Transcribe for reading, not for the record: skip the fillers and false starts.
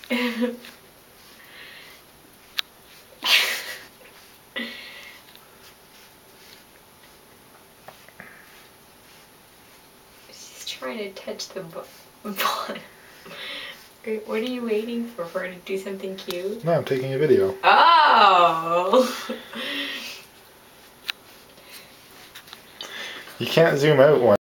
She's trying to touch the bottom. What are you waiting for her to do something cute? No, I'm taking a video. Oh! You can't zoom out one.